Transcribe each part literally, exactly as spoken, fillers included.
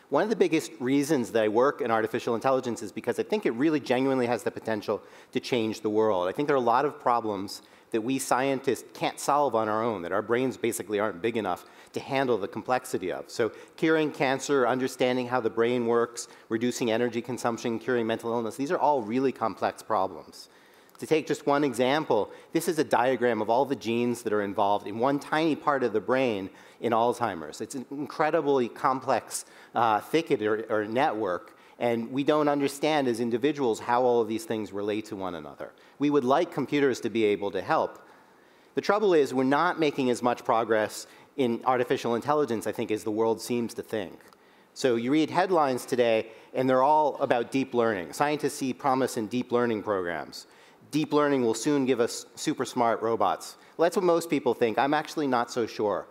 One of the biggest reasons that I work in artificial intelligence is because I think it really genuinely has the potential to change the world. I think there are a lot of problems that we scientists can't solve on our own, that our brains basically aren't big enough to handle the complexity of. So curing cancer, understanding how the brain works, reducing energy consumption, curing mental illness, these are all really complex problems. To take just one example, this is a diagram of all the genes that are involved in one tiny part of the brain in Alzheimer's. It's an incredibly complex uh, thicket or, or network, and we don't understand as individuals how all of these things relate to one another. We would like computers to be able to help. The trouble is we're not making as much progress in artificial intelligence, I think, as the world seems to think. So you read headlines today, and they're all about deep learning. Scientists see promise in deep learning programs. Deep learning will soon give us super smart robots. Well, that's what most people think. I'm actually not so sure.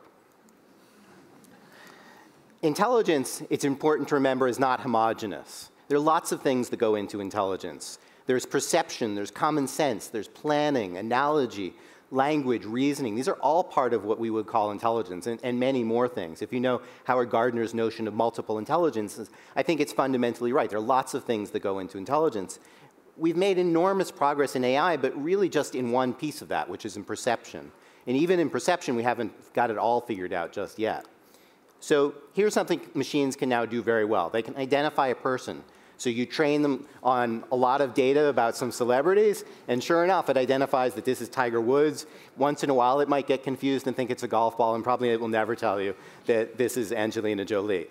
Intelligence, it's important to remember, is not homogeneous. There are lots of things that go into intelligence. There's perception, there's common sense, there's planning, analogy, language, reasoning. These are all part of what we would call intelligence, and, and many more things. If you know Howard Gardner's notion of multiple intelligences, I think it's fundamentally right. There are lots of things that go into intelligence. We've made enormous progress in A I, but really just in one piece of that, which is in perception. And even in perception, we haven't got it all figured out just yet. So here's something machines can now do very well. They can identify a person. So you train them on a lot of data about some celebrities, and sure enough, it identifies that this is Tiger Woods. Once in a while, it might get confused and think it's a golf ball, and probably it will never tell you that this is Angelina Jolie.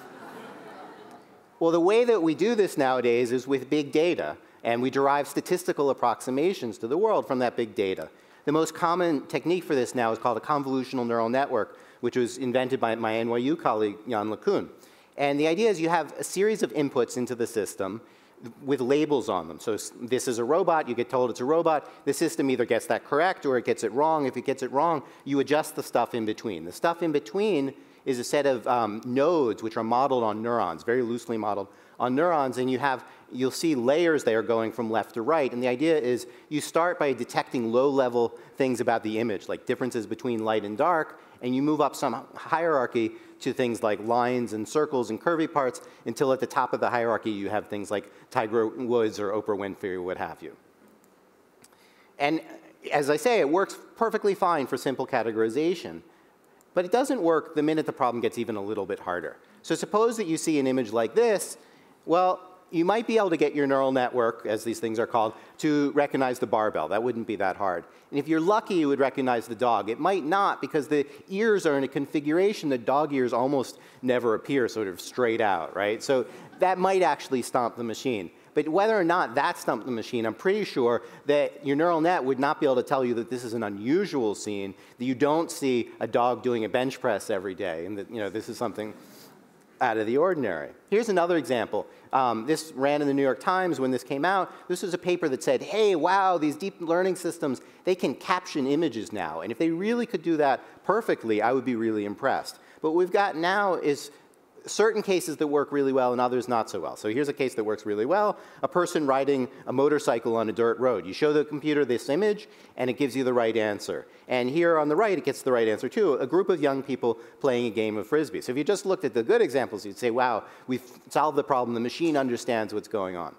Well, the way that we do this nowadays is with big data, and we derive statistical approximations to the world from that big data. The most common technique for this now is called a convolutional neural network, which was invented by my N Y U colleague, Jan LeCun. And the idea is you have a series of inputs into the system with labels on them. So this is a robot, you get told it's a robot. The system either gets that correct or it gets it wrong. If it gets it wrong, you adjust the stuff in between. The stuff in between is a set of um, nodes which are modeled on neurons, very loosely modeled on neurons, and you have, you'll see layers there going from left to right. And the idea is you start by detecting low-level things about the image, like differences between light and dark, and you move up some hierarchy to things like lines and circles and curvy parts until at the top of the hierarchy you have things like Tiger Woods or Oprah Winfrey or what have you. And as I say, it works perfectly fine for simple categorization. But it doesn't work the minute the problem gets even a little bit harder. So suppose that you see an image like this. Well, you might be able to get your neural network, as these things are called, to recognize the barbell. That wouldn't be that hard. And if you're lucky, you would recognize the dog. It might not, because the ears are in a configuration that dog ears almost never appear sort of straight out, right? So that might actually stomp the machine. But whether or not that stumped the machine, I'm pretty sure that your neural net would not be able to tell you that this is an unusual scene, that you don't see a dog doing a bench press every day, and that, you know, this is something out of the ordinary. Here's another example. Um, this ran in the New York Times when this came out. This was a paper that said, hey, wow, these deep learning systems, they can caption images now. And if they really could do that perfectly, I would be really impressed. But what we've got now is certain cases that work really well and others not so well. So here's a case that works really well. A person riding a motorcycle on a dirt road. You show the computer this image, and it gives you the right answer. And here on the right, it gets the right answer too. A group of young people playing a game of Frisbee. So if you just looked at the good examples, you'd say, wow, we've solved the problem. The machine understands what's going on.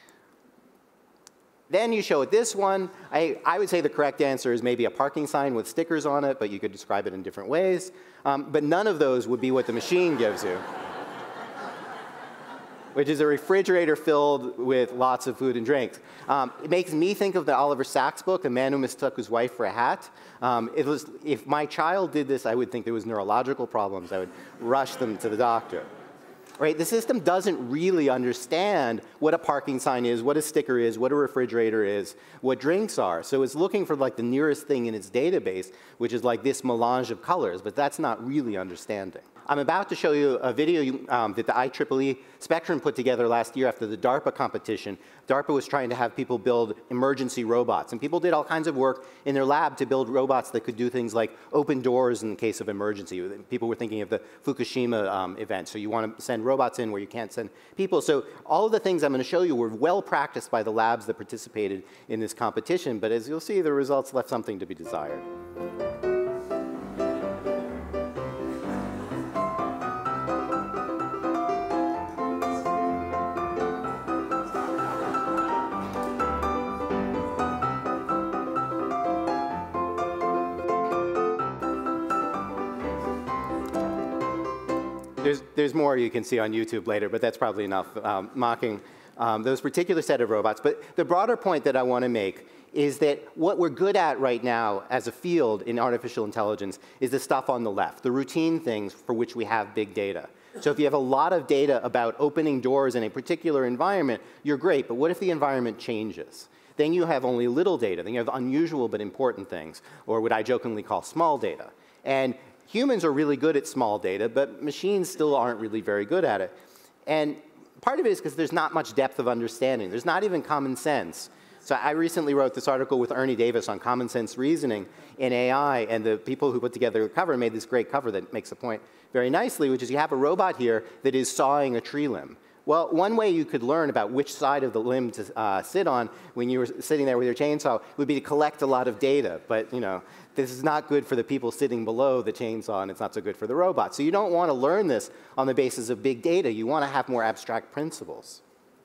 Then you show it this one. I, I would say the correct answer is maybe a parking sign with stickers on it, but you could describe it in different ways. Um, but none of those would be what the machine gives you, which is a refrigerator filled with lots of food and drinks. Um, it makes me think of the Oliver Sacks book, The Man Who Mistook His Wife for a Hat. Um, it was, if my child did this, I would think there was neurological problems. I would rush them to the doctor. Right? The system doesn't really understand what a parking sign is, what a sticker is, what a refrigerator is, what drinks are. So it's looking for like the nearest thing in its database, which is like this melange of colors, but that's not really understanding. I'm about to show you a video um, that the I triple E Spectrum put together last year after the DARPA competition. DARPA was trying to have people build emergency robots, and people did all kinds of work in their lab to build robots that could do things like open doors in case of emergency. People were thinking of the Fukushima um, event, so you want to send robots in where you can't send people. So all of the things I'm going to show you were well practiced by the labs that participated in this competition, but as you'll see, the results left something to be desired. there's, there's more you can see on YouTube later, but that's probably enough um, mocking um, those particular set of robots. But the broader point that I want to make is that what we're good at right now as a field in artificial intelligence is the stuff on the left, the routine things for which we have big data. So if you have a lot of data about opening doors in a particular environment, you're great, but what if the environment changes? Then you have only little data. Then you have unusual but important things, or what I jokingly call small data. And humans are really good at small data, but machines still aren't really very good at it. And part of it is because there's not much depth of understanding. There's not even common sense. So I recently wrote this article with Ernie Davis on common sense reasoning in A I, and the people who put together the cover made this great cover that makes the point very nicely, which is you have a robot here that is sawing a tree limb. Well, one way you could learn about which side of the limb to uh, sit on when you were sitting there with your chainsaw would be to collect a lot of data. But, you know, this is not good for the people sitting below the chainsaw, and it's not so good for the robot. So you don't want to learn this on the basis of big data. You want to have more abstract principles.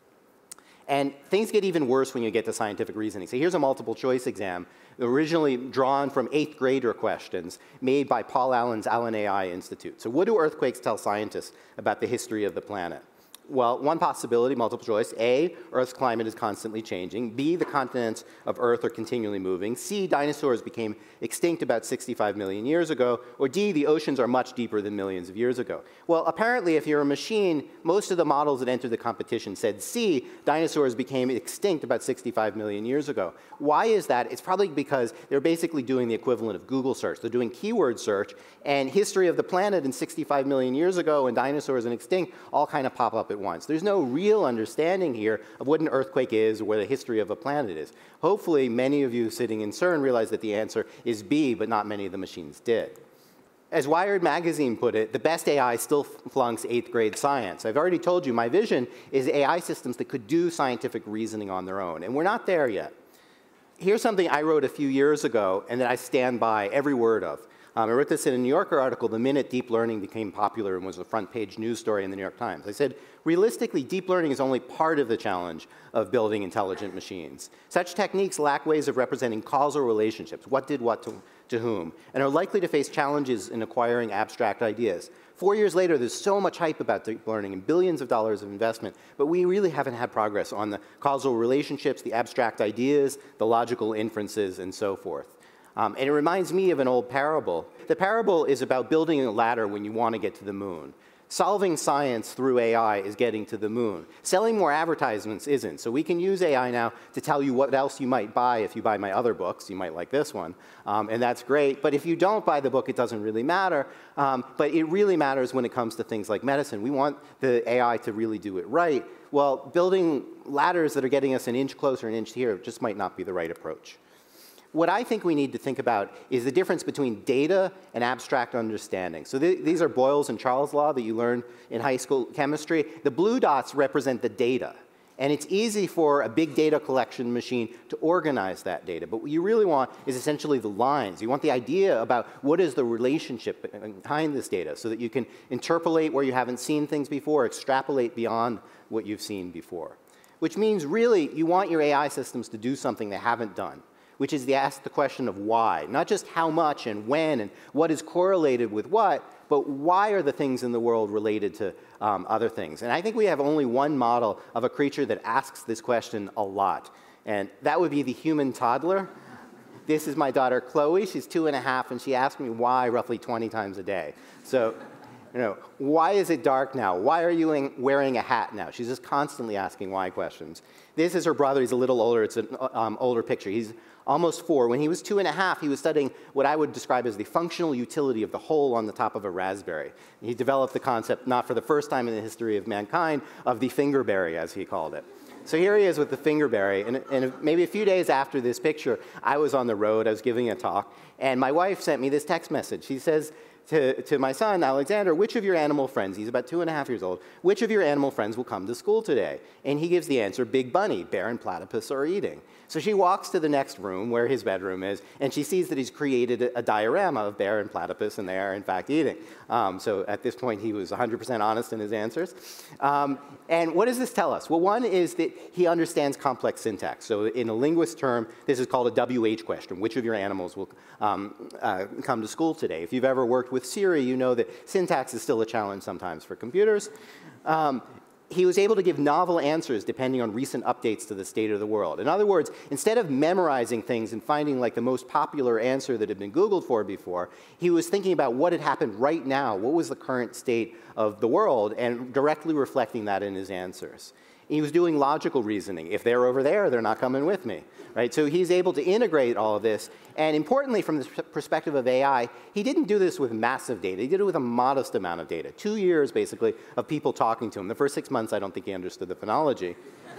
And things get even worse when you get to scientific reasoning. So here's a multiple choice exam, originally drawn from eighth grader questions made by Paul Allen's Allen A I Institute. So what do earthquakes tell scientists about the history of the planet? Well, one possibility, multiple choice, A, Earth's climate is constantly changing. B, the continents of Earth are continually moving. C, dinosaurs became extinct about sixty-five million years ago. Or D, the oceans are much deeper than millions of years ago. Well, apparently, if you're a machine, most of the models that entered the competition said C, dinosaurs became extinct about sixty-five million years ago. Why is that? It's probably because they're basically doing the equivalent of Google search. They're doing keyword search, and history of the planet in sixty-five million years ago and dinosaurs and extinct all kind of pop up at once. There's no real understanding here of what an earthquake is or what the history of a planet is. Hopefully, many of you sitting in CERN realize that the answer is B, but not many of the machines did. As Wired magazine put it, the best A I still flunks eighth grade science. I've already told you my vision is A I systems that could do scientific reasoning on their own, and we're not there yet. Here's something I wrote a few years ago and that I stand by every word of. Um, I wrote this in a New Yorker article the minute deep learning became popular and was a front page news story in the New York Times. I said, realistically, deep learning is only part of the challenge of building intelligent machines. Such techniques lack ways of representing causal relationships, what did what to, to whom, and are likely to face challenges in acquiring abstract ideas. Four years later, there's so much hype about deep learning and billions of dollars of investment, but we really haven't had progress on the causal relationships, the abstract ideas, the logical inferences, and so forth. Um, and it reminds me of an old parable. The parable is about building a ladder when you want to get to the moon. Solving science through A I is getting to the moon. Selling more advertisements isn't. So we can use A I now to tell you what else you might buy if you buy my other books. You might like this one, um, and that's great. But if you don't buy the book, it doesn't really matter. Um, but it really matters when it comes to things like medicine. We want the A I to really do it right. Well, building ladders that are getting us an inch closer, an inch here, just might not be the right approach. What I think we need to think about is the difference between data and abstract understanding. So th these are Boyle's and Charles' law that you learned in high school chemistry. The blue dots represent the data. And it's easy for a big data collection machine to organize that data. But what you really want is essentially the lines. You want the idea about what is the relationship behind this data so that you can interpolate where you haven't seen things before, extrapolate beyond what you've seen before. Which means really you want your A I systems to do something they haven't done, which is to ask the question of why. Not just how much and when and what is correlated with what, but why are the things in the world related to um, other things? And I think we have only one model of a creature that asks this question a lot, and that would be the human toddler. This is my daughter Chloe. She's two and a half, and she asks me why roughly twenty times a day. So, you know, why is it dark now? Why are you wearing a hat now? She's just constantly asking why questions. This is her brother. He's a little older. It's an um, older picture. He's almost four. When he was two and a half, he was studying what I would describe as the functional utility of the hole on the top of a raspberry. He developed the concept, not for the first time in the history of mankind, of the fingerberry, as he called it. So here he is with the fingerberry, and, and maybe a few days after this picture, I was on the road, I was giving a talk, and my wife sent me this text message. She says to, to my son, Alexander, which of your animal friends, he's about two and a half years old, which of your animal friends will come to school today? And he gives the answer, Big Bunny, bear and platypus are eating. So she walks to the next room where his bedroom is, and she sees that he's created a, a diorama of bear and platypus, and they are in fact eating. Um, so at this point, he was one hundred percent honest in his answers. Um, and what does this tell us? Well, one is that he understands complex syntax. So in a linguist term, this is called a W H question. Which of your animals will um, uh, come to school today? If you've ever worked with with Siri, you know that syntax is still a challenge sometimes for computers. Um, he was able to give novel answers depending on recent updates to the state of the world. In other words, instead of memorizing things and finding like the most popular answer that had been Googled for before, he was thinking about what had happened right now, what was the current state of the world, and directly reflecting that in his answers. He was doing logical reasoning. If they're over there, they're not coming with me, right? So he's able to integrate all of this. And importantly, from the perspective of A I, he didn't do this with massive data. He did it with a modest amount of data. Two years, basically, of people talking to him. The first six months, I don't think he understood the phonology.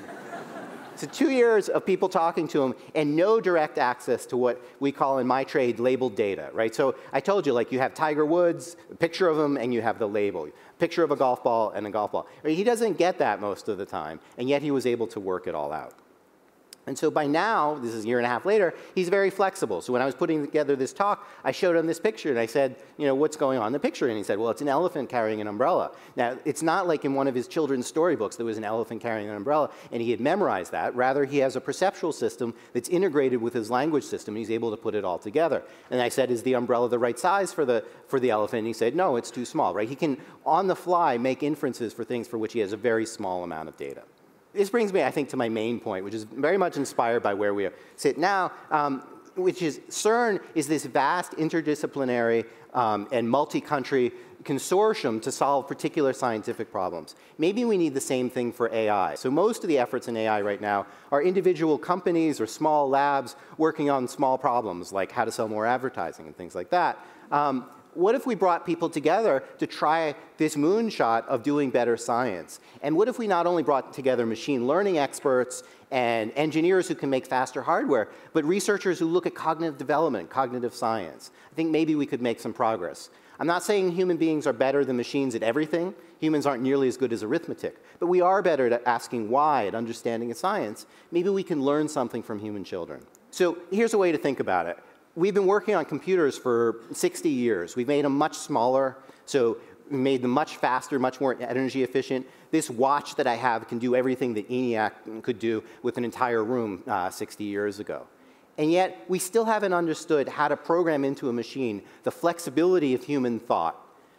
So two years of people talking to him and no direct access to what we call in my trade labeled data, right? So I told you, like, you have Tiger Woods, a picture of him, and you have the label. Picture of a golf ball and a golf ball. I mean, he doesn't get that most of the time, and yet he was able to work it all out. And so by now, this is a year and a half later, he's very flexible. So when I was putting together this talk, I showed him this picture, and I said, you know, what's going on in the picture? And he said, well, it's an elephant carrying an umbrella. Now, it's not like in one of his children's storybooks there was an elephant carrying an umbrella, and he had memorized that. Rather, he has a perceptual system that's integrated with his language system, and he's able to put it all together. And I said, is the umbrella the right size for the, for the elephant? And he said, no, it's too small, right? He can, on the fly, make inferences for things for which he has a very small amount of data. This brings me, I think, to my main point, which is very much inspired by where we sit now, um, which is CERN is this vast interdisciplinary um, and multi-country consortium to solve particular scientific problems. Maybe we need the same thing for A I. So most of the efforts in A I right now are individual companies or small labs working on small problems, like how to sell more advertising and things like that. Um, What if we brought people together to try this moonshot of doing better science? And what if we not only brought together machine learning experts and engineers who can make faster hardware, but researchers who look at cognitive development, cognitive science? I think maybe we could make some progress. I'm not saying human beings are better than machines at everything. Humans aren't nearly as good as arithmetic. But we are better at asking why, at understanding science. Maybe we can learn something from human children. So here's a way to think about it. We've been working on computers for sixty years. We've made them much smaller, so we made them much faster, much more energy efficient. This watch that I have can do everything that ENIAC could do with an entire room uh, sixty years ago. And yet, we still haven't understood how to program into a machine the flexibility of human thought,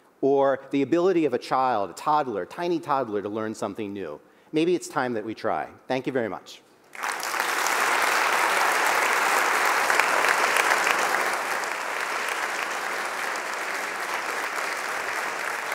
or the ability of a child, a toddler, a tiny toddler, to learn something new. Maybe it's time that we try. Thank you very much.